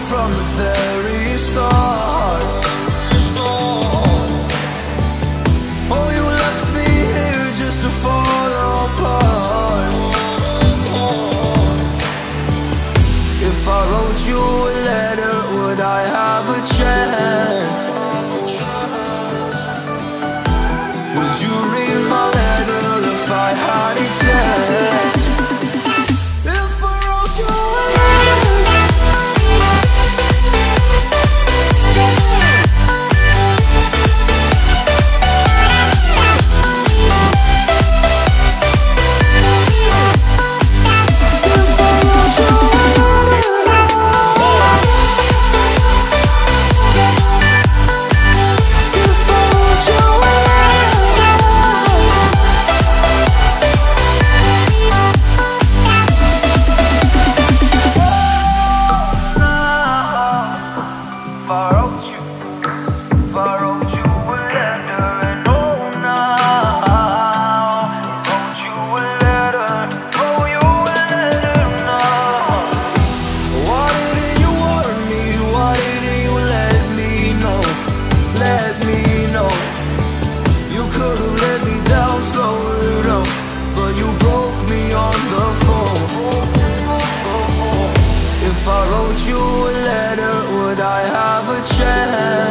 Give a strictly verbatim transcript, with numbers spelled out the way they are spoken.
from the very start. Oh, you left me here just to fall apart. If I wrote you a letter, would I have a chance? Would you read my letter if I had a chance? If I wrote you a If I wrote you a letter, would I have a chance?